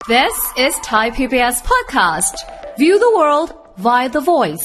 This is Thai PBS podcast. View the world via the voice.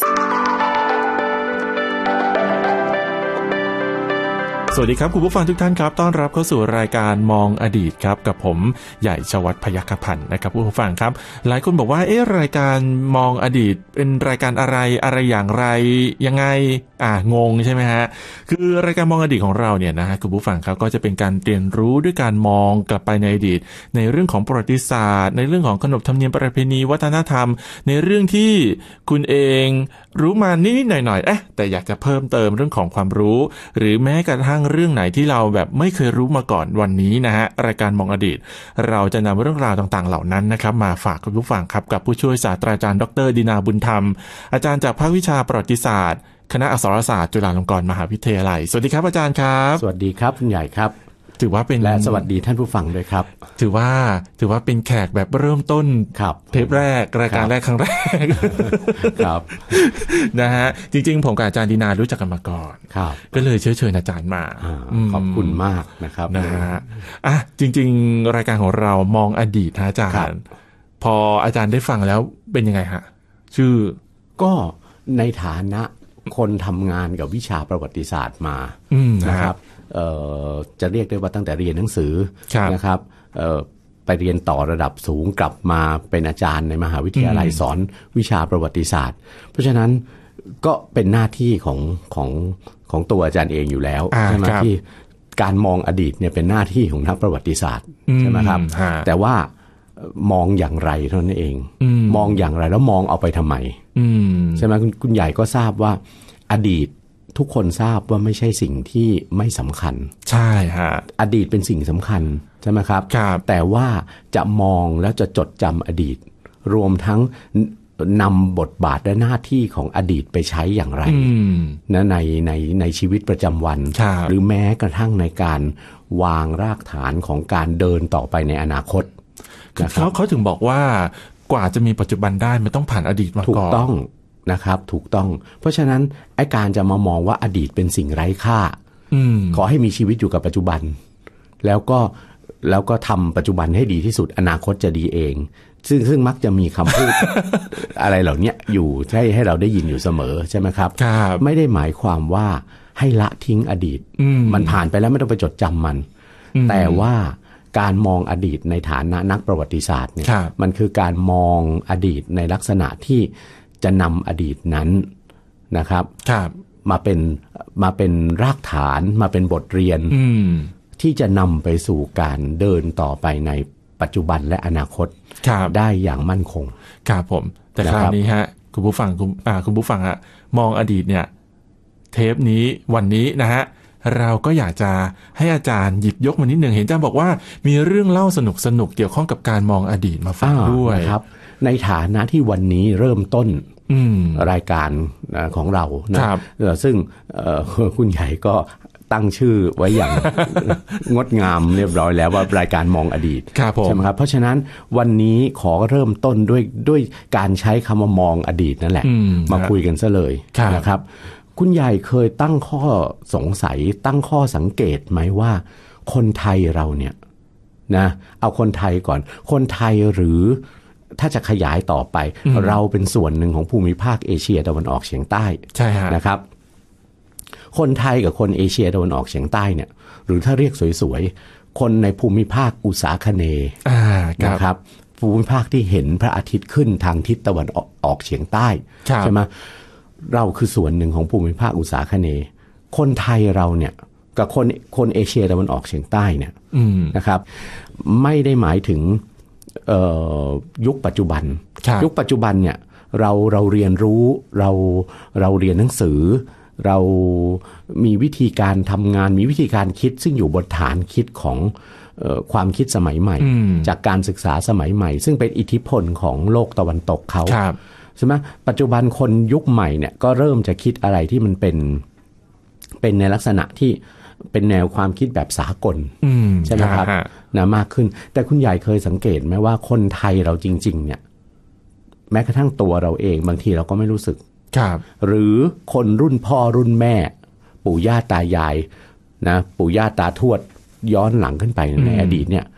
สวัสดีครับคุณผู้ฟังทุกท่านครับต้อนรับเข้าสู่รายการมองอดีตครับกับผมใหญ่ชวัฒน์พยัคฆพันธ์นะครับผู้ฟังครับหลายคนบอกว่ารายการมองอดีตเป็นรายการอะไรอย่างไรยังไงงงใช่ไหมฮะคือรายการมองอดีตของเราเนี่ยนะฮะคุณผู้ฟังครับก็จะเป็นการเรียนรู้ด้วยการมองกลับไปในอดีตในเรื่องของประวัติศาสตร์ในเรื่องของขนบธรรมเนียมประเพณีวัฒนธรรมในเรื่องที่คุณเองรู้มานิดๆหน่อยๆแต่อยากจะเพิ่มเติมเรื่องของความรู้หรือแม้กระทั่งเรื่องไหนที่เราแบบไม่เคยรู้มาก่อนวันนี้นะฮะรายการมองอดีตเราจะนำเรื่องราวต่างๆเหล่านั้นนะครับมาฝากคุณผู้ฟังครับกับผู้ช่วยศาสตราจารย์ดร.ดินาบุญธรรมอาจารย์จากภาควิชาประวัติศาสตร์คณะอักษรศาสตร์จุฬาลงกรณ์มหาวิทยาลัยสวัสดีครับอาจารย์ครับสวัสดีครับคุณใหญ่ครับถือว่าเป็นและสวัสดีท่านผู้ฟังด้วยครับถือว่าเป็นแขกแบบเริ่มต้นเทปแรกรายการแรกครั้งแรกครับนะฮะจริงๆผมกับอาจารย์ดินารู้จักกันมาก่อนก็เลยเชิญอาจารย์มาขอบคุณมากนะครับนะฮะจริงๆรายการของเรามองอดีตนะอาจารย์พออาจารย์ได้ฟังแล้วเป็นยังไงฮะชื่อก็ในฐานะคนทำงานกับวิชาประวัติศาสตร์มานะครับจะเรียกได้ว่าตั้งแต่เรียนหนังสือนะครับไปเรียนต่อระดับสูงกลับมาเป็นอาจารย์ในมหาวิทยาลัยสอนวิชาประวัติศาสตร์เพราะฉะนั้นก็เป็นหน้าที่ของตัวอาจารย์เองอยู่แล้วใช่ไหมที่การมองอดีตเนี่ยเป็นหน้าที่ของนักประวัติศาสตร์ใช่ไหมครับแต่ว่ามองอย่างไรเท่านั้นเองมองอย่างไรแล้วมองเอาไปทำไมใช่ไหมคุณใหญ่ก็ทราบว่าอดีตทุกคนทราบว่าไม่ใช่สิ่งที่ไม่สำคัญใช่ฮะอดีตเป็นสิ่งสำคัญใช่ไหมครับแต่ว่าจะมองแล้วจะจดจำอดีตรวมทั้งนำบทบาทและหน้าที่ของอดีตไปใช้อย่างไรนะในชีวิตประจำวันหรือแม้กระทั่งในการวางรากฐานของการเดินต่อไปในอนาคตเขาถึงบอกว่ากว่าจะมีปัจจุบันได้มันต้องผ่านอดีตมาก่อนถูกต้องนะครับถูกต้องเพราะฉะนั้นไอ้การจะมามองว่าอดีตเป็นสิ่งไร้ค่าขอให้มีชีวิตอยู่กับปัจจุบันแล้วก็ทำปัจจุบันให้ดีที่สุดอนาคตจะดีเองซึ่งมักจะมีคำพูด อะไรเหล่านี้อยู่ให้เราได้ยินอยู่เสมอใช่ไหมครับไม่ได้หมายความว่าให้ละทิ้งอดีตมันผ่านไปแล้วไม่ต้องไปจดจำมันแต่ว่าการมองอดีตในฐานะนักประวัติศาสตร์เนี่ยมันคือการมองอดีตในลักษณะที่จะนำอดีตนั้นนะครับมาเป็นรากฐานมาเป็นบทเรียนที่จะนำไปสู่การเดินต่อไปในปัจจุบันและอนาคตได้อย่างมั่นคงครับผมแต่คราวนี้ฮะคุณผู้ฟังฮะมองอดีตเนี่ยเทปนี้วันนี้นะฮะเราก็อยากจะให้อาจารย์หยิบยกมานิดหนึ่งเห็นอาจารย์บอกว่ามีเรื่องเล่าสนุกเกี่ยวข้องกับการมองอดีตมาฝากด้วยครับในฐานะที่วันนี้เริ่มต้นรายการของเรานะซึ่งคุณใหญ่ก็ตั้งชื่อไว้อย่าง งดงามเรียบร้อยแล้วว่ารายการมองอดีตใช่ไหมครับเพราะฉะนั้นวันนี้ขอเริ่มต้นด้วยการใช้คำว่ามองอดีตนั่นแหละมาคุยกันซะเลยนะครับคุณใหญ่เคยตั้งข้อสงสัยตั้งข้อสังเกตไหมว่าคนไทยเราเนี่ยนะเอาคนไทยก่อนคนไทยหรือถ้าจะขยายต่อไปเราเป็นส่วนหนึ่งของภูมิภาคเอเชียตะวันออกเฉียงใต้นะครับคนไทยกับคนเอเชียตะวันออกเฉียงใต้เนี่ยหรือถ้าเรียกสวยๆคนในภูมิภาคอุษาคเนย์นะครับภูมิภาคที่เห็นพระอาทิตย์ขึ้นทางทิศตะวันออกเฉียงใต้ใช่ไหมเราคือส่วนหนึ่งของภูมิภาคอุษาคเนย์คนไทยเราเนี่ยกับคนเอเชียตะวันออกเฉียงใต้เนี่ยนะครับไม่ได้หมายถึงยุคปัจจุบันเนี่ยเราเรียนรู้เราเรียนหนังสือเรามีวิธีการทำงานมีวิธีการคิดซึ่งอยู่บนฐานคิดของความคิดสมัยใหม่จากการศึกษาสมัยใหม่ซึ่งเป็นอิทธิพลของโลกตะวันตกเขาใช่ไหมปัจจุบันคนยุคใหม่เนี่ยก็เริ่มจะคิดอะไรที่มันเป็นในลักษณะที่เป็นแนวความคิดแบบสากลใช่ไหมครับนะมากขึ้นแต่คุณใหญ่เคยสังเกตไหมว่าคนไทยเราจริงๆเนี่ยแม้กระทั่งตัวเราเองบางทีเราก็ไม่รู้สึกหรือคนรุ่นพ่อรุ่นแม่ปู่ย่าตายายนะปู่ย่าตาทวดย้อนหลังขึ้นไปในอดีตเนี่ย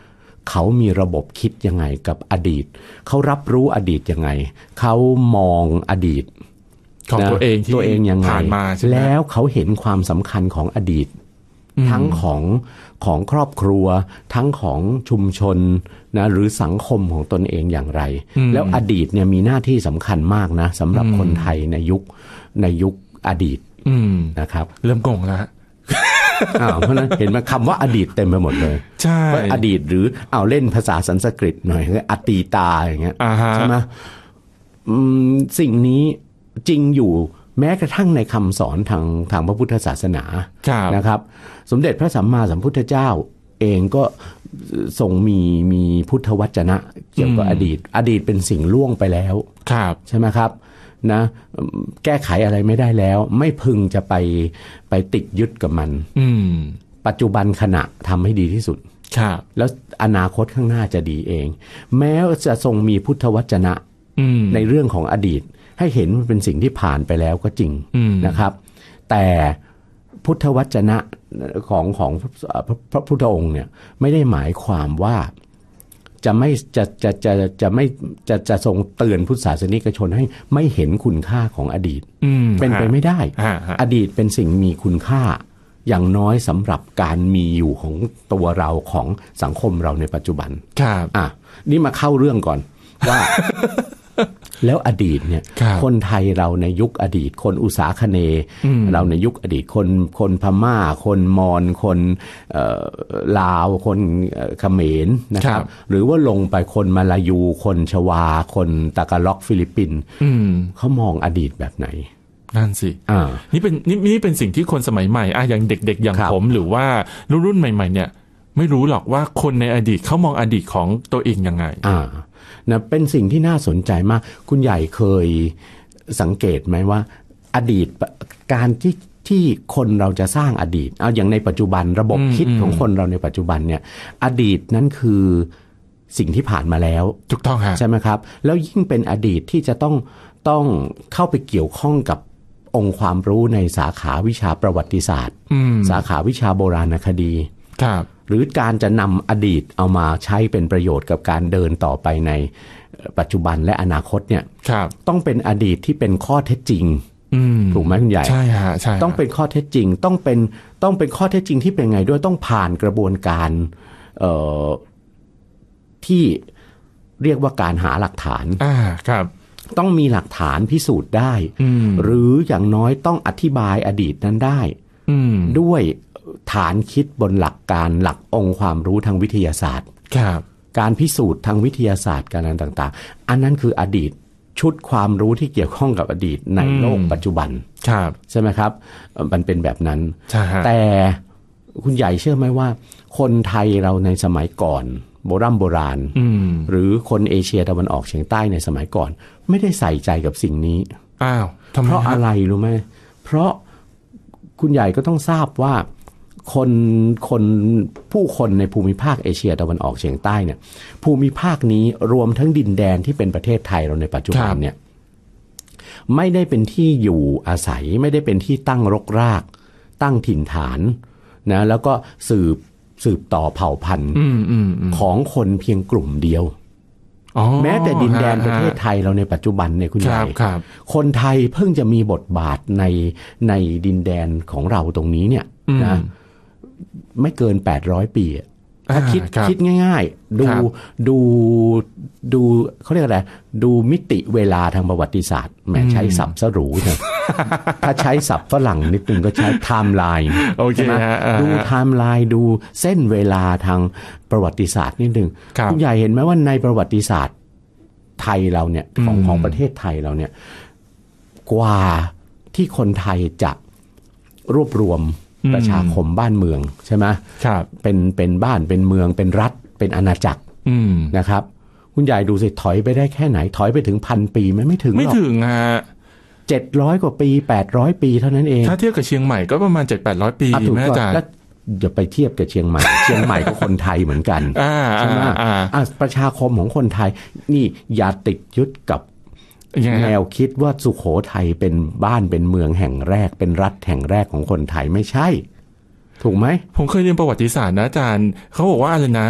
เขามีระบบคิดยังไงกับอดีตเขารับรู้อดีตยังไงเขามองอดีตของตัวเองที่ยังไงผ่านมาแล้วเขาเห็นความสำคัญของอดีตทั้งของครอบครัวทั้งของชุมชนนะหรือสังคมของตนเองอย่างไรแล้วอดีตเนี่ยมีหน้าที่สำคัญมากนะสำหรับคนไทยในยุคอดีตนะครับเริ่มงงแล้วเพราะนั้นเห็นไหมคำว่าอดีตเต็มไปหมดเลยใช่อดีตหรือเอาเล่นภาษาสันสกฤตหน่อยคืออตีตาอย่างเงี้ยใช่ไหมสิ่งนี้จริงอยู่แม้กระทั่งในคำสอนทางพระพุทธศาสนานะครับสมเด็จพระสัมมาสัมพุทธเจ้าเองก็ทรงมีพุทธวจนะเกี่ยวกับอดีตเป็นสิ่งล่วงไปแล้วใช่ไหมครับนะแก้ไขอะไรไม่ได้แล้วไม่พึงจะไปติดยึดกับมันปัจจุบันขณะทำให้ดีที่สุดแล้วอนาคตข้างหน้าจะดีเองแม้จะทรงมีพุทธวจนะในเรื่องของอดีตให้เห็นมันเป็นสิ่งที่ผ่านไปแล้วก็จริงนะครับแต่พุทธวจนะของพระพุทธองค์เนี่ยไม่ได้หมายความว่าจะทรงเตือนพุทธศาสนิกชนให้ไม่เห็นคุณค่าของอดีตเป็นไปไม่ได้อดีตเป็นสิ่งมีคุณค่าอย่างน้อยสำหรับการมีอยู่ของตัวเราของสังคมเราในปัจจุบันนี่มาเข้าเรื่องก่อนว่า แล้วอดีตเนี่ยคนไทยเราในยุคอดีตคนอุษาคเนย์เราในยุคอดีตคนพม่าคนมอญคนลาวคนเขมรนะครับหรือว่าลงไปคนมาลายูคนชวาคนตากาล็อกฟิลิปปินส์เขามองอดีตแบบไหนนั่นสินี่เป็นสิ่งที่คนสมัยใหม่อย่างเด็กๆอย่างผมหรือว่ารุ่นใหม่ๆเนี่ยไม่รู้หรอกว่าคนในอดีตเขามองอดีตของตัวเองยังไงนะเป็นสิ่งที่น่าสนใจมากคุณใหญ่เคยสังเกตไหมว่าอดีตการที่คนเราจะสร้างอดีตเอาอย่างในปัจจุบันระบบคิดของคนเราในปัจจุบันเนี่ยอดีตนั้นคือสิ่งที่ผ่านมาแล้วถูกต้องฮะใช่ไหมครับแล้วยิ่งเป็นอดีตที่จะต้องเข้าไปเกี่ยวข้องกับองค์ความรู้ในสาขาวิชาประวัติศาสตร์สาขาวิชาโบราณคดีหรือการจะนำอดีตเอามาใช้เป็นประโยชน์กับการเดินต่อไปในปัจจุบันและอนาคตเนี่ยต้องเป็นอดีตที่เป็นข้อเท็จจริงถูกไหมคุณใหญ่ใช่ฮะใช่ต้องเป็นข้อเท็จจริงต้องเป็นข้อเท็จจริงที่เป็นไงด้วยต้องผ่านกระบวนการที่เรียกว่าการหาหลักฐานครับต้องมีหลักฐานพิสูจน์ได้หรืออย่างน้อยต้องอธิบายอดีตนั้นได้ด้วยฐานคิดบนหลักการหลักองค์ความรู้ทางวิทยาศาสตร์การพิสูจน์ทางวิทยาศาสตร์การต่างๆอันนั้นคืออดีตชุดความรู้ที่เกี่ยวข้องกับอดีตในโลกปัจจุบันใช่ไหมครับมันเป็นแบบนั้นแต่คุณใหญ่เชื่อไหมว่าคนไทยเราในสมัยก่อนโบราณหรือคนเอเชียตะวันออกเฉียงใต้ในสมัยก่อนไม่ได้ใส่ใจกับสิ่งนี้เพราะอะไรรู้ไหมเพราะคุณใหญ่ก็ต้องทราบว่าผู้คนในภูมิภาคเอเชียตะวันออกเฉียงใต้เนี่ยภูมิภาคนี้รวมทั้งดินแดนที่เป็นประเทศไทยเราในปัจจุบันเนี่ยไม่ได้เป็นที่อยู่อาศัยไม่ได้เป็นที่ตั้งรกรากตั้งถิ่นฐานนะแล้วก็สืบต่อเผ่าพันธุ์ของคนเพียงกลุ่มเดียวแม้แต่ดินแดนประเทศไทยเราในปัจจุบันเนี่ยคุณใหญ่คนไทยเพิ่งจะมีบทบาทในดินแดนของเราตรงนี้เนี่ยนะไม่เกิน800ปีถ้าคิดง่ายๆดูเขาเรียกอะไรดูมิติเวลาทางประวัติศาสตร์แหมใช้ศัพท์สรูนะถ้าใช้ศัพท์ฝรั่งนิดนึงก็ใช้ไทม์ไลน์ใช่ไหมดูไทม์ไลน์ดูเส้นเวลาทางประวัติศาสตร์นิดนึงคุณใหญ่เห็นไหมว่าในประวัติศาสตร์ไทยเราเนี่ยของประเทศไทยเราเนี่ยกว่าที่คนไทยจะรวบรวมประชาคมบ้านเมืองใช่ไหมเป็นบ้านเป็นเมืองเป็นรัฐเป็นอาณาจักรนะครับคุณใหญ่ดูสิถอยไปได้แค่ไหนถอยไปถึง1,000 ปีไม่ถึงหรอกไม่ถึง 700 กว่าปี800 ปีเท่านั้นเองถ้าเทียบกับเชียงใหม่ก็ประมาณ700-800 ปีแม่อาจารย์อย่าไปเทียบกับเชียงใหม่ เชียงใหม่ก็คนไทยเหมือนกันใช่ไหมประชาคมของคนไทยนี่อย่าติดยึดกับแนวคิดว่าสุโขทัยเป็นบ้านเป็นเมืองแห่งแรกเป็นรัฐแห่งแรกของคนไทยไม่ใช่ถูกไหมผมเคยเรียนประวัติศาสตร์นะอาจารย์เขาบอกว่าอะไรนะ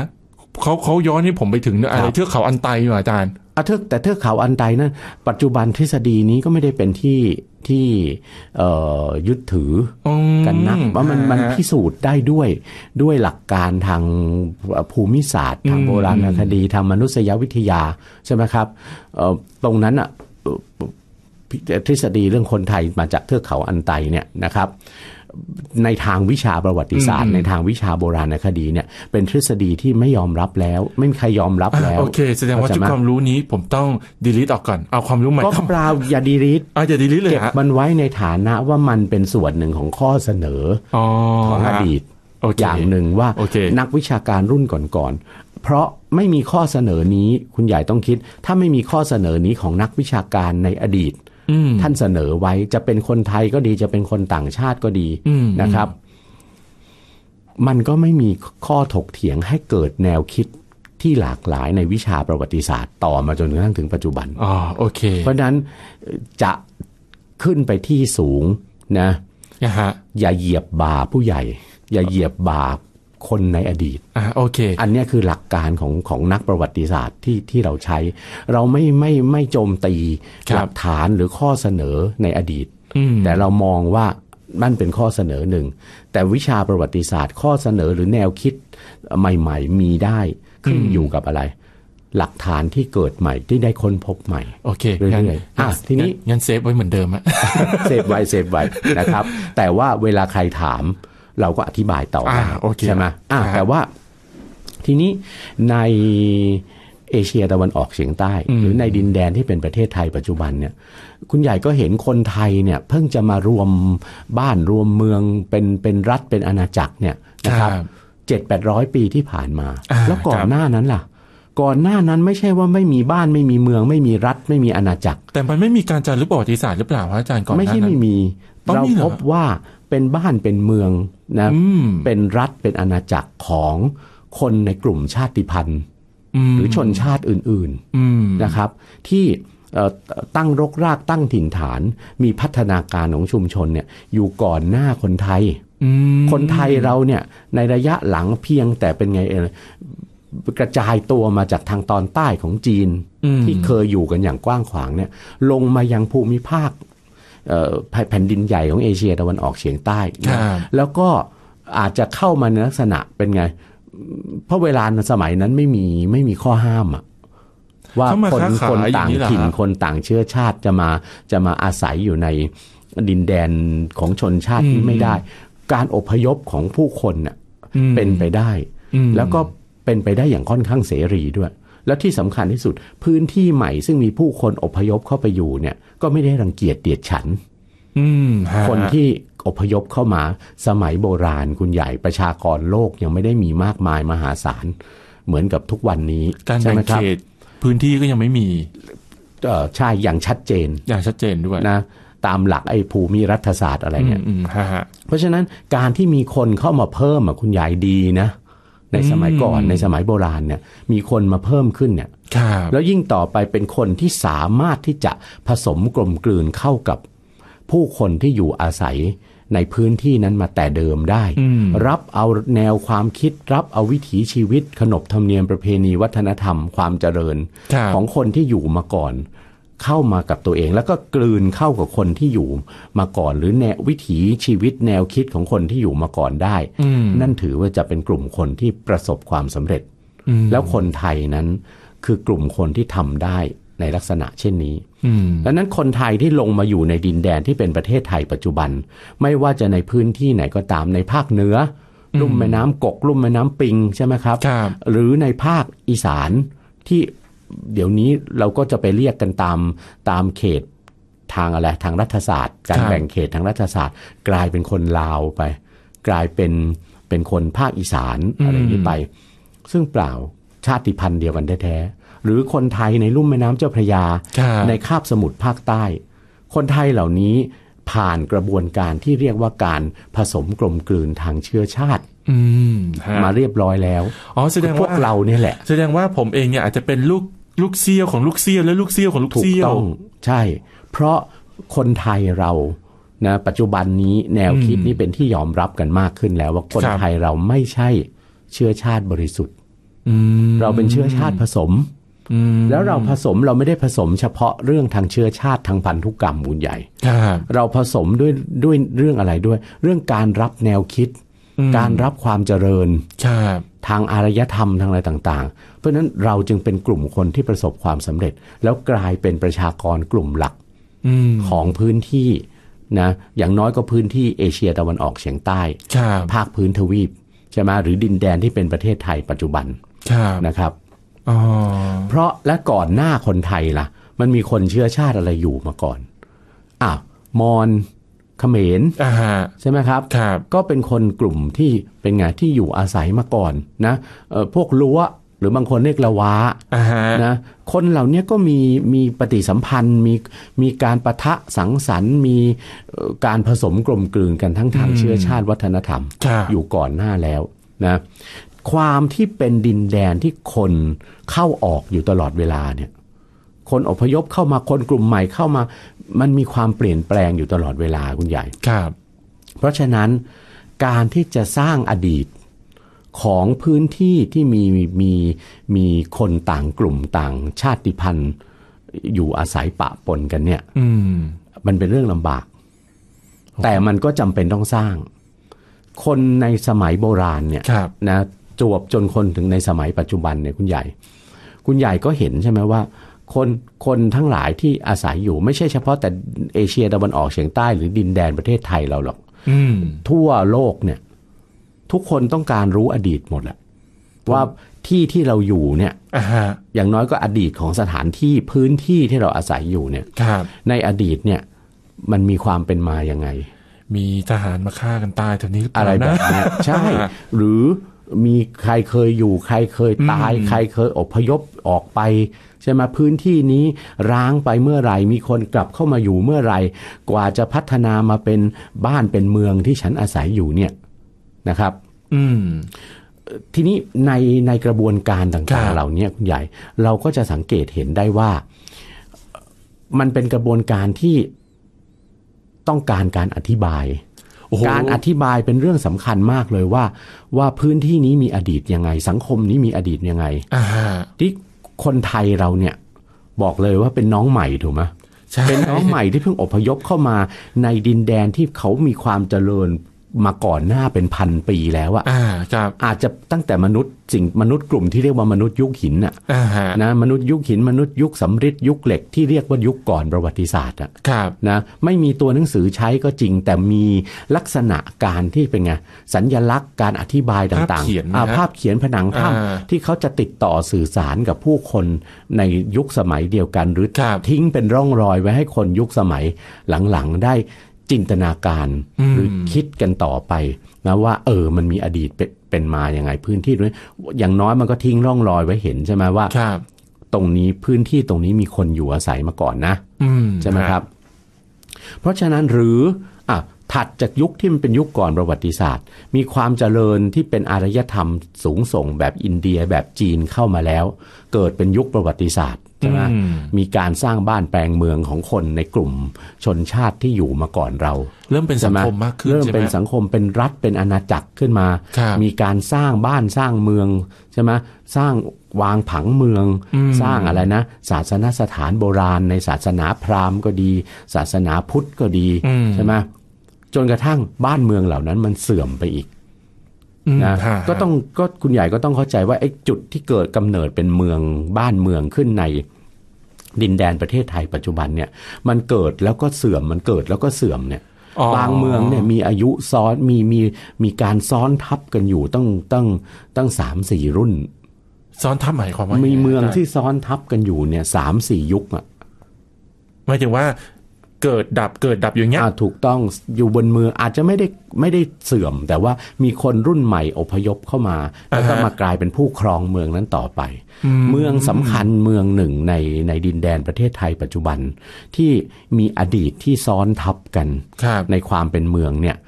เขาย้อนให้ผมไปถึงอะไรเทือกเขาอันไตอยู่อาจารย์แต่เทือกเขาอันไตนั้นปัจจุบันทฤษฎีนี้ก็ไม่ได้เป็นที่ยึดถือกันนักว่ามันพิสูจน์ได้ด้วยหลักการทางภูมิศาสตร์ทางโบราณคดีทางมนุษยวิทยาใช่ไหมครับตรงนั้นทฤษฎีเรื่องคนไทยมาจากเทือกเขาอันไตเนี่ยนะครับในทางวิชาประวัติศาสตร์ในทางวิชาโบราณคดีเนี่ยเป็นทฤษฎีที่ไม่ยอมรับแล้วไม่มีใครยอมรับแล้วโอเคแสดงว่าชุดความรู้นี้ผมต้อง delete ออกก่อนเอาความรู้ใหม่ก็เปล่าอย่า delete อย่า delete เลยเก็บมันไว้ในฐานะว่ามันเป็นส่วนหนึ่งของข้อเสนอของอดีตอย่างหนึ่งว่านักวิชาการรุ่นก่อนๆเพราะไม่มีข้อเสนอนี้คุณใหญ่ต้องคิดถ้าไม่มีข้อเสนอนี้ของนักวิชาการในอดีตท่านเสนอไว้จะเป็นคนไทยก็ดีจะเป็นคนต่างชาติก็ดีนะครับมันก็ไม่มีข้อถกเถียงให้เกิดแนวคิดที่หลากหลายในวิชาประวัติศาสตร์ต่อมาจนกระทั่งถึงปัจจุบันโอเคเพราะนั้นจะขึ้นไปที่สูงนะอย่าเหยียบบ่าผู้ใหญ่อย่าเหยียบบ่าคนในอดีตโอเคอันนี้คือหลักการของนักประวัติศาสตร์ที่เราใช้เราไม่โจมตีหลักฐานหรือข้อเสนอในอดีตแต่เรามองว่านั่นเป็นข้อเสนอหนึ่งแต่วิชาประวัติศาสตร์ข้อเสนอหรือแนวคิดใหม่ๆมีได้ขึ้นอยู่กับอะไรหลักฐานที่เกิดใหม่ที่ได้ค้นพบใหม่โอเคเรื่อยๆทีนี้งั้นเซฟไว้เหมือนเดิมเซฟไว้นะครับแต่ว่าเวลาใครถามเราก็อธิบายต่อใช่ไหมแต่ว่าทีนี้ในเอเชียตะวันออกเฉียงใต้หรือในดินแดนที่เป็นประเทศไทยปัจจุบันเนี่ยคุณใหญ่ก็เห็นคนไทยเนี่ยเพิ่งจะมารวมบ้านรวมเมืองเป็นรัฐเป็นอาณาจักรเนี่ยนะครับ 700-800 ปีที่ผ่านมาแล้วก่อนหน้านั้นล่ะก่อนหน้านั้นไม่ใช่ว่าไม่มีบ้านไม่มีเมืองไม่มีรัฐไม่มีอาณาจักรแต่มันไม่มีการจารึกประวัติศาสตร์หรือเปล่าอาจารย์ก่อนหน้านั้นไม่ใช่ไม่มีเราพบว่าเป็นบ้านเป็นเมืองนะเป็นรัฐเป็นอาณาจักรของคนในกลุ่มชาติพันธุ์หรือชนชาติอื่นๆนะครับที่ตั้งรกรากตั้งถิ่นฐานมีพัฒนาการของชุมชนเนี่ยอยู่ก่อนหน้าคนไทยคนไทยเราเนี่ยในระยะหลังเพียงแต่เป็นไงกระจายตัวมาจากทางตอนใต้ของจีนที่เคยอยู่กันอย่างกว้างขวางเนี่ยลงมายังภูมิภาคแผ่นดินใหญ่ของเอเชียตะวันออกเฉียงใต้แล้วก็อาจจะเข้ามาในลักษณะเป็นไงเพราะเวลาสมัยนั้นไม่มีข้อห้ามว่าคนต่างถิ่นคนต่างเชื้อชาติจะมาอาศัยอยู่ในดินแดนของชนชาตินี้ไม่ได้การอพยพของผู้คนเนี่ยเป็นไปได้แล้วก็เป็นไปได้อย่างค่อนข้างเสรีด้วยแล้วที่สำคัญที่สุดพื้นที่ใหม่ซึ่งมีผู้คนอพยพเข้าไปอยู่เนี่ยก็ไม่ได้รังเกียจเดียดฉันคนที่อพยพเข้ามาสมัยโบราณคุณใหญ่ประชากรโลกยังไม่ได้มีมากมายมหาศาลเหมือนกับทุกวันนี้การแบ่งเขตพื้นที่ก็ยังไม่มีใช่อย่างชัดเจนด้วยนะตามหลักไอ้ภูมิรัฐศาสตร์อะไรเนี่ยเพราะฉะนั้นการที่มีคนเข้ามาเพิ่มคุณใหญ่ดีนะในสมัยก่อนในสมัยโบราณเนี่ยมีคนมาเพิ่มขึ้นเนี่ยแล้วยิ่งต่อไปเป็นคนที่สามารถที่จะผสมกลมกลืนเข้ากับผู้คนที่อยู่อาศัยในพื้นที่นั้นมาแต่เดิมได้รับเอาแนวความคิดรับเอาวิถีชีวิตขนบธรรมเนียมประเพณีวัฒนธรรมความเจริญของคนที่อยู่มาก่อนเข้ามากับตัวเองแล้วก็กลืนเข้ากับคนที่อยู่มาก่อนหรือแนววิถีชีวิตแนวคิดของคนที่อยู่มาก่อนได้นั่นถือว่าจะเป็นกลุ่มคนที่ประสบความสำเร็จแล้วคนไทยนั้นคือกลุ่มคนที่ทำได้ในลักษณะเช่นนี้ดังนั้นคนไทยที่ลงมาอยู่ในดินแดนที่เป็นประเทศไทยปัจจุบันไม่ว่าจะในพื้นที่ไหนก็ตามในภาคเหนือลุ่มแม่น้ำกกลุ่มแม่น้ำปิงใช่ไหมครับหรือในภาคอีสานที่เดี๋ยวนี้เราก็จะไปเรียกกันตามเขตทางอะไรทางรัฐศาสตร์การแบ่งเขตทางรัฐศาสตร์กลายเป็นคนลาวไปกลายเป็นคนภาคอีสานอะไรนี้ไปซึ่งเปล่าชาติพันธุ์เดียวกันแท้ๆหรือคนไทยในลุ่มแม่น้ำเจ้าพระยาในคาบสมุทรภาคใต้คนไทยเหล่านี้ผ่านกระบวนการที่เรียกว่าการผสมกลมกลืนทางเชื้อชาติมาเรียบร้อยแล้วแสดงว่าพวกเราเนี่ยแหละแสดงว่าผมเองเนี่ยอาจจะเป็นลูกเสี้ยวของลูกเสี้ยวและลูกเสี้ยวของลูกเสี้ยวถูกต้องใช่เพราะคนไทยเรานะปัจจุบันนี้แนวคิดนี้เป็นที่ยอมรับกันมากขึ้นแล้วว่าคนไทยเราไม่ใช่เชื้อชาติบริสุทธิ์เราเป็นเชื้อชาติผสมแล้วเราผสมเราไม่ได้ผสมเฉพาะเรื่องทางเชื้อชาติทางพันธุกรรมบุญใหญ่เราผสมด้วยเรื่องอะไรด้วยเรื่องการรับแนวคิดการรับความเจริญทางอารยธรรมทางอะไรต่างๆเพราะฉะนั้นเราจึงเป็นกลุ่มคนที่ประสบความสำเร็จแล้วกลายเป็นประชากรกลุ่มหลักของพื้นที่นะอย่างน้อยก็พื้นที่เอเชียตะวันออกเฉียงใต้ภาคพื้นทวีปใช่ไหมหรือดินแดนที่เป็นประเทศไทยปัจจุบันนะครับเพราะและก่อนหน้าคนไทยล่ะมันมีคนเชื้อชาติอะไรอยู่มาก่อนมอญเขมรใช่ไหมครับก็เป็นคนกลุ่มที่เป็นไงที่อยู่อาศัยมาก่อนนะพวกลัวหรือบางคนเรียกละวะนะคนเหล่านี้ก็มีปฏิสัมพันธ์มีการปะทะสังสรรค์มีการผสมกลมกลืนกันทั้งทางเชื้อชาติวัฒนธรรมอยู่ก่อนหน้าแล้วนะความที่เป็นดินแดนที่คนเข้าออกอยู่ตลอดเวลาเนี่ยคนอพยพเข้ามาคนกลุ่มใหม่เข้ามามันมีความเปลี่ยนแปลงอยู่ตลอดเวลาคุณใหญ่เพราะฉะนั้นการที่จะสร้างอดีตของพื้นที่ที่มีคนต่างกลุ่มต่างชาติพันธุ์อยู่อาศัยปะปนกันเนี่ยมันเป็นเรื่องลำบากแต่มันก็จำเป็นต้องสร้างคนในสมัยโบราณเนี่ยนะจวบจนคนถึงในสมัยปัจจุบันเนี่ยคุณใหญ่ก็เห็นใช่ไหมว่าคนทั้งหลายที่อาศัยอยู่ไม่ใช่เฉพาะแต่เอเชียตะวันออกเฉียงใต้หรือดินแดนประเทศไทยเราหรอกทั่วโลกเนี่ยทุกคนต้องการรู้อดีตหมดแหละว่าที่เราอยู่เนี่ยอย่างน้อยก็อดีตของสถานที่พื้นที่ที่เราอาศัยอยู่เนี่ยในอดีตเนี่ยมันมีความเป็นมายังไงมีทหารมาฆ่ากันตายแถวนี้อะไรแบบนี้ใช่หรือมีใครเคยอยู่ใครเคยตายใครเคยอพยพออกไปใช่ไหมพื้นที่นี้ร้างไปเมื่อไหร่มีคนกลับเข้ามาอยู่เมื่อไหร่กว่าจะพัฒนามาเป็นบ้านเป็นเมืองที่ฉันอาศัยอยู่เนี่ยนะครับทีนี้ในกระบวนการต่างๆเหล่านี้คุณใหญ่เราก็จะสังเกตเห็นได้ว่ามันเป็นกระบวนการที่ต้องการอธิบายการอธิบายเป็นเรื่องสำคัญมากเลยว่าพื้นที่นี้มีอดีตยังไงสังคมนี้มีอดีตยังไงที่คนไทยเราเนี่ยบอกเลยว่าเป็นน้องใหม่ถูกไหมเป็นน้องใหม่ที่เพิ่งอพยพเข้ามาในดินแดนที่เขามีความเจริญมาก่อนหน้าเป็นพันปีแล้วอะอาจจะตั้งแต่มนุษย์กลุ่มที่เรียกว่ามนุษย์ยุคหินน่ะนะมนุษย์ยุคหินมนุษย์ยุคสำริดยุคเหล็กที่เรียกว่ายุคก่อนประวัติศาสตร์อะนะไม่มีตัวหนังสือใช้ก็จริงแต่มีลักษณะการที่เป็นไงสัญลักษณ์การอธิบายต่างๆภาพเขียนผนังถ้ำที่เขาจะติดต่อสื่อสารกับผู้คนในยุคสมัยเดียวกันหรือทิ้งเป็นร่องรอยไว้ให้คนยุคสมัยหลังๆได้จินตนาการหรือคิดกันต่อไปนะว่ามันมีอดีตเป็นมาอย่างไงพื้นที่ด้วยอย่างน้อยมันก็ทิ้งร่องรอยไว้เห็นใช่ไหมว่าตรงนี้พื้นที่ตรงนี้มีคนอยู่อาศัยมาก่อนนะใช่ไหมครับเพราะฉะนั้นหรือถัดจากยุคที่มันเป็นยุคก่อนประวัติศาสตร์มีความเจริญที่เป็นอารยธรรมสูงส่งแบบอินเดียแบบจีนเข้ามาแล้วเกิดเป็นยุคประวัติศาสตร์ใช่ไหมมีการสร้างบ้านแปลงเมืองของคนในกลุ่มชนชาติที่อยู่มาก่อนเราเริ่มเป็นสังคมมากขึ้นเริ่มเป็นสังคมเป็นรัฐเป็นอาณาจักรขึ้นมามีการสร้างบ้านสร้างเมืองใช่ไหมสร้างวางผังเมืองสร้างอะไรนะศาสนสถานโบราณในศาสนาพราหมณ์ก็ดีศาสนาพุทธก็ดีใช่ไหมจนกระทั่งบ้านเมืองเหล่านั้นมันเสื่อมไปอีกนะก็คุณใหญ่ก็ต้องเข้าใจว่าไอ้จุดที่เกิดกำเนิดเป็นเมืองบ้านเมืองขึ้นในดินแดนประเทศไทยปัจจุบันเนี่ยมันเกิดแล้วก็เสื่อมมันเกิดแล้วก็เสื่อมเนี่ยบางเมืองเนี่ยมีอายุซ้อนมีการซ้อนทับกันอยู่ตั้ง 3-4 รุ่นซ้อนทับหมายความว่ามีเมืองที่ซ้อนทับกันอยู่เนี่ย 3-4 ยุคอ่ะหมายถึงว่าเกิดดับอย่างเงี้ยถูกต้องอยู่บนเมืองอาจจะไม่ได้เสื่อมแต่ว่ามีคนรุ่นใหม่อพยพเข้ามาแล้วก็มากลายเป็นผู้ครองเมืองนั้นต่อไปเมืองสำคัญเมืองหนึ่งในดินแดนประเทศไทยปัจจุบันที่มีอดีตที่ซ้อนทับกันในความเป็นเมืองเนี่ย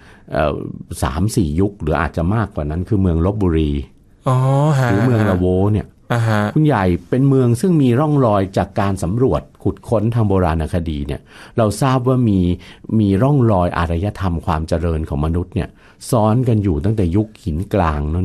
3-4 ยุคหรืออาจจะมากกว่านั้นคือเมืองลพบุรีหรือเมืองละโวเนี่ยคุณใหญ่เป็นเมืองซึ่งมีร่องรอยจากการสำรวจขุดค้นทางโบราณคดีเนี่ยเราทราบว่ามีร่องรอยอารยธรรมความเจริญของมนุษย์เนี่ยซ้อนกันอยู่ตั้งแต่ยุคหินกลางนั่นน่ะ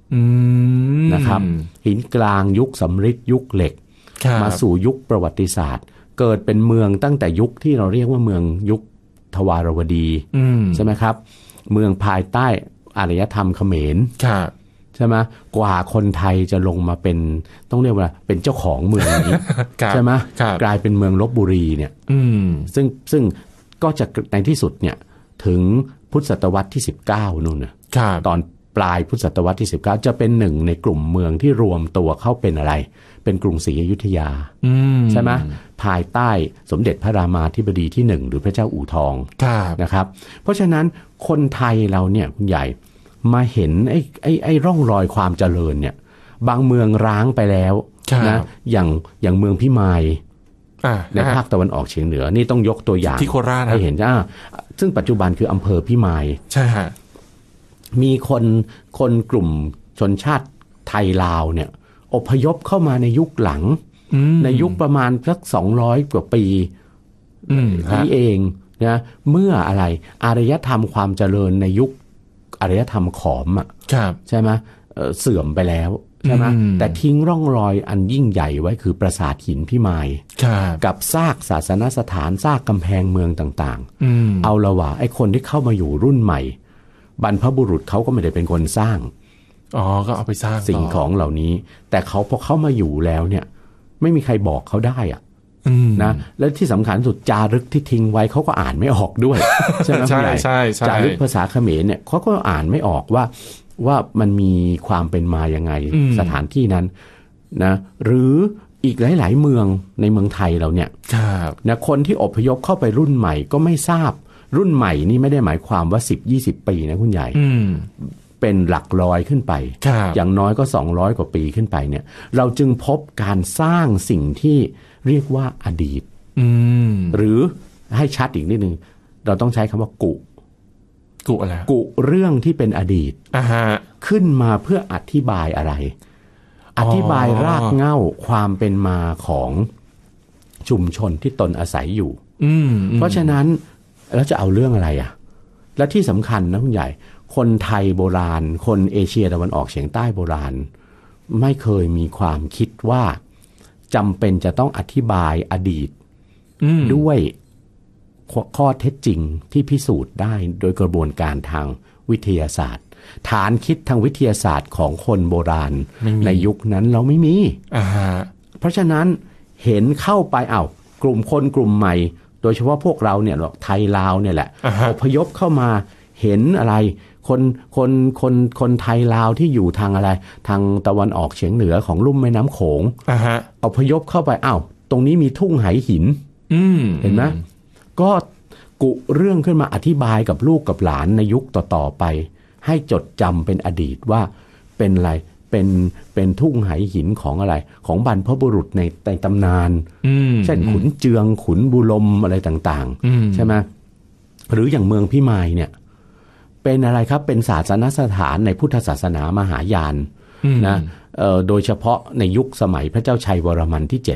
นะครับหินกลางยุคสำริดยุคเหล็กมาสู่ยุคประวัติศาสตร์เกิดเป็นเมืองตั้งแต่ยุคที่เราเรียกว่าเมืองยุคทวารวดีใช่ไหมครับเมืองภายใต้อารยธรรมเขมรใช่ไหมกว่าคนไทยจะลงมาเป็นต้องเรียกว่าเป็นเจ้าของเมืองนี้ ใช่ไหมกลายเป็นเมืองลพบุรีเนี่ยซึ่งก็จะในที่สุดเนี่ยถึงพุทธศตวรรษที่19นู่นนะตอนปลายพุทธศตวรรษที่19จะเป็นหนึ่งในกลุ่มเมืองที่รวมตัวเข้าเป็นอะไรเป็นกรุงศรีอยุธยาใช่ไหมภายใต้สมเด็จพระรามาธิบดีที่1หรือพระเจ้าอู่ทองนะครับเพราะฉะนั้นคนไทยเราเนี่ยคุณใหญ่มาเห็นไอ้ร่องรอยความเจริญเนี่ยบางเมืองร้างไปแล้วนะอย่างเมืองพิมายในภาคตะวันออกเฉียงเหนือนี่ต้องยกตัวอย่างที่โคราชให้เห็นซึ่งปัจจุบันคืออำเภอพิมายใช่ฮะมีคนกลุ่มชนชาติไทยลาวเนี่ยอพยพเข้ามาในยุคหลังในยุคประมาณสัก200 กว่าปีนี่เองนะเมื่ออะไรอารยธรรมความเจริญในยุคอารยธรรมขอมใช่ไหมเสื่อมไปแล้วใช่ไหมแต่ทิ้งร่องรอยอันยิ่งใหญ่ไว้คือปราสาทหินพิมายกับซากศาสนสถานซากกำแพงเมืองต่างๆเอาละว่าไอ้คนที่เข้ามาอยู่รุ่นใหม่บรรพบุรุษเขาก็ไม่ได้เป็นคนสร้างก็เอาไปสร้างสิ่งของเหล่านี้แต่เขาพอเข้ามาอยู่แล้วเนี่ยไม่มีใครบอกเขาได้นะและที่สำคัญสุดจารึกที่ทิ้งไว้เขาก็อ่านไม่ออกด้วยใช่ไหมใช่จารึกภาษาเขมรเนี่ยเขาก็อ่านไม่ออกว่ามันมีความเป็นมายังไงสถานที่นั้นนะหรืออีกหลายๆเมืองในเมืองไทยเราเนี่ยนะคนที่อพยพเข้าไปรุ่นใหม่ก็ไม่ทราบรุ่นใหม่นี่ไม่ได้หมายความว่า10-20 ปีนะคุณใหญ่เป็นหลักร้อยขึ้นไปอย่างน้อยก็200 กว่าปีขึ้นไปเนี่ยเราจึงพบการสร้างสิ่งที่เรียกว่าอดีตหรือให้ชัดอีกนิดนึงเราต้องใช้คำว่ากุอะไรกุเรื่องที่เป็นอดีตขึ้นมาเพื่ออธิบายอะไรอธิบายรากเหง้าความเป็นมาของชุมชนที่ตนอาศัยอยู่เพราะฉะนั้นแล้วจะเอาเรื่องอะไรและที่สำคัญนะคุณใหญ่คนไทยโบราณคนเอเชียตะวันออกเฉียงใต้โบราณไม่เคยมีความคิดว่าจำเป็นจะต้องอธิบายอดีตด้วยข้อเท็จจริงที่พิสูจน์ได้โดยกระบวนการทางวิทยาศาสตร์ฐานคิดทางวิทยาศาสตร์ของคนโบราณในยุคนั้นเราไม่มีเพราะฉะนั้นเห็นเข้าไปกลุ่มคนกลุ่มใหม่โดยเฉพาะพวกเราเนี่ยไทยลาวเนี่ยแหละอพยพเข้ามาเห็นอะไรคนไทยลาวที่อยู่ทางอะไรทางตะวันออกเฉียงเหนือของลุ่มแม่น้ำโขงอพยพเข้าไปตรงนี้มีทุ่งไหหินเห็นไหมก็กุเรื่องขึ้นมาอธิบายกับลูกกับหลานในยุคต่อๆไปให้จดจำเป็นอดีตว่าเป็นอะไรเป็นทุ่งไหหินของอะไรของบรรพบุรุษในตำนานเช่นขุนเจืองขุนบุลมอะไรต่างๆใช่ไหมหรืออย่างเมืองพิมายเนี่ยเป็นอะไรครับเป็นศาสนสถานในพุทธศาสนามหายานนะโดยเฉพาะในยุคสมัยพระเจ้าชัยวรมันที่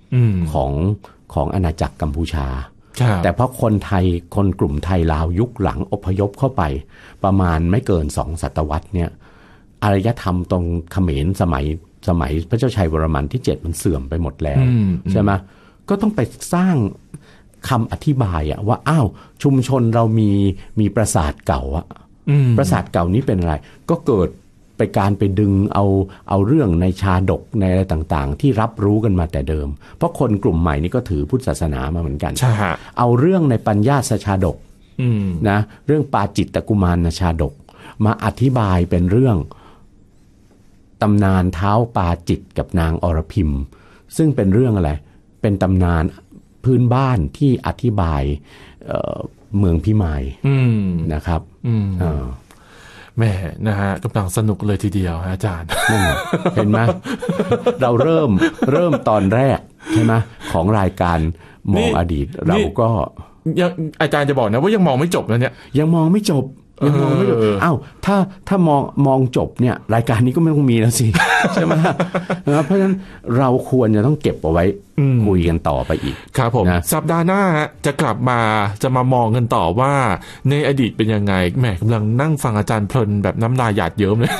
7ของอาณาจักรกัมพูชาแต่เพราะคนไทยคนกลุ่มไทยลาวยุคหลังอพยพเข้าไปประมาณไม่เกิน2 ศตวรรษเนี่ยอารยธรรมตรงเขมรสมัยพระเจ้าชัยวรมันที่7มันเสื่อมไปหมดแล้วใช่ไหมก็ต้องไปสร้างคำอธิบายว่าชุมชนเรามีปราสาทเก่าปราสาทเก่านี้เป็นอะไรก็เกิดไปการไปดึงเอาเรื่องในชาดกในอะไรต่างๆที่รับรู้กันมาแต่เดิมเพราะคนกลุ่มใหม่นี้ก็ถือพุทธศาสนามาเหมือนกันเอาเรื่องในปัญญาสชาดกนะเรื่องปาจิตตกุมารชาดกมาอธิบายเป็นเรื่องตำนานเท้าปาจิตกับนางอรพิมซึ่งเป็นเรื่องอะไรเป็นตำนานพื้นบ้านที่อธิบายเมืองพิมายนะครับแม่นะฮะกำลังสนุกเลยทีเดียวอาจารย์เห็นไหมเราเริ่มตอนแรกใช่ไหมของรายการมองอดีตเราก็ยังอาจารย์จะบอกนะว่ายังมองไม่จบแล้วเนี่ยยังมองไม่จบยังมองไม่จบอ้าวถ้ามองจบเนี่ยรายการนี้ก็ไม่ต้องมีแล้วสิ ใช่ไหมเพราะฉะนั้นเราควรจะต้องเก็บเอาไว้คุยกันต่อไปอีกครับผมสัปดาห์หน้าจะกลับมาจะมามองกันต่อว่าในอดีตเป็นยังไงแหมกำลังนั่งฟังอาจารย์เพลินแบบน้ำลายหยาดเยิ้มเลย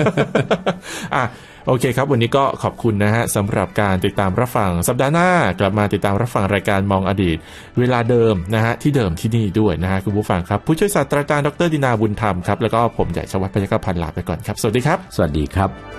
โอเคครับวันนี้ก็ขอบคุณนะฮะสำหรับการติดตามรับฟังสัปดาห์หน้ากลับมาติดตามรับฟังรายการมองอดีตเวลาเดิมนะฮะที่เดิมที่นี่ด้วยนะฮะคุณผู้ฟังครับผู้ช่วยศาสตราจารย์ดร.ดินาบุญธรรมครับแล้วก็ผมใหญ่ชวัฒน์พยัคฆพันธ์ลาไปก่อนครับสวัสดีครับสวัสดีครับ